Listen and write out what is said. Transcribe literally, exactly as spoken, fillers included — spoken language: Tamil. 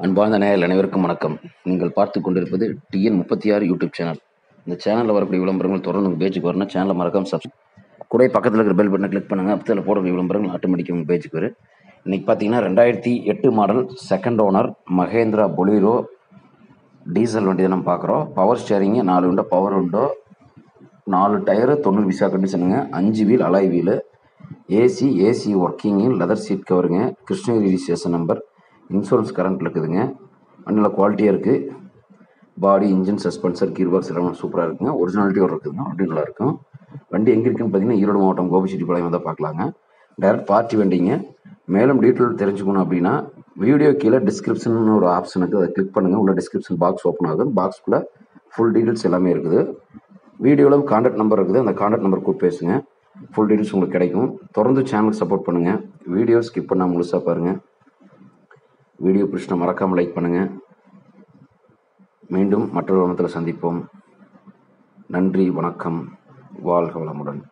அன்பார்ந்த நேயர்கள் அனைவருக்கும் வணக்கம். நீங்கள் பார்த்து கொண்டிருப்பது டிஎன் முப்பத்தி ஆறு யூடியூப் சேனல். இந்த சேனலில் வரக்கூடிய விளம்பரங்கள் தொடர்ந்து உங்கள் பேஜுக்கு வரணும். சேனலை மறக்காம சப்ஸ்கிரைப் கூட பக்கத்தில் இருக்கிற பெல் பட்டனை கிளிக் பண்ணுங்கள். அப்பத்தில் போடக்கூடிய விளம்பரங்கள் ஆட்டோமேட்டிக்காக உங்கள் பேஜுக்கு வரும். இன்றைக்கி பார்த்தீங்கன்னா ரெண்டாயிரத்தி எட்டு model second owner Mahindra Bolero diesel வண்டி தான் நம்ம பார்க்குறோம். பவர் ஸ்டேரிங்கு, நாலு விண்டோ பவர் விண்டோ, நாலு டயரு, தொண்ணூறு விசா கண்டிஷனுங்க, அஞ்சு wheel alloy wheel, AC AC working, leather seat கவருங்க, Krishnagiri registration number, insurance current இருக்குதுங்க. நல்ல குவாலிட்டியாக இருக்குது. பாடி, இன்ஜின், சஸ்பென்சர், கீர் பாக்ஸ் எல்லாம் சூப்பராக இருக்குங்க. ஒரிஜினாலிட்டியோடு இருக்குதுங்க. வண்டி நல்லா இருக்கும். வண்டி எங்கே இருக்குன்னு பார்த்தீங்கன்னா ஈரோடு மாவட்டம் கோபிச்செட்டிப்பாளையம் வந்தால் பார்க்கலாங்க. டைரக்ட் பார்ட்டி வண்டிங்க. மேலும் டீட்டெயில் தெரிஞ்சுக்கணும் அப்படின்னா வீடியோ கீழே டிஸ்கிரிப்ஷன் ஒரு ஆப்ஷன் இருக்குது, அதை கிளிக் பண்ணுங்கள். உள்ள டிஸ்கிரிப்ஷன் பாக்ஸ் ஓப்பன் ஆகும். பாக்ஸ்குள்ளே ஃபுல் டீட்டெயில்ஸ் எல்லாமே இருக்குது. வீடியோவில் கான்டாக்ட் நம்பர் இருக்குது, அந்த கான்டாக்ட் நம்பர் கூப்பிட்டு பேசுங்க. ஃபுல் டீட்டெயில்ஸ் உங்களுக்கு கிடைக்கும். தொடர்ந்து சேனலுக்கு சப்போர்ட் பண்ணுங்கள். வீடியோ ஸ்கிப் பண்ணால் முழுசாக பாருங்கள். வீடியோ பிடிச்சினா மறக்காமல் லைக் பண்ணுங்கள். மீண்டும் மற்றொரு விதத்தில் சந்திப்போம். நன்றி, வணக்கம், வாழ்க வளமுடன்.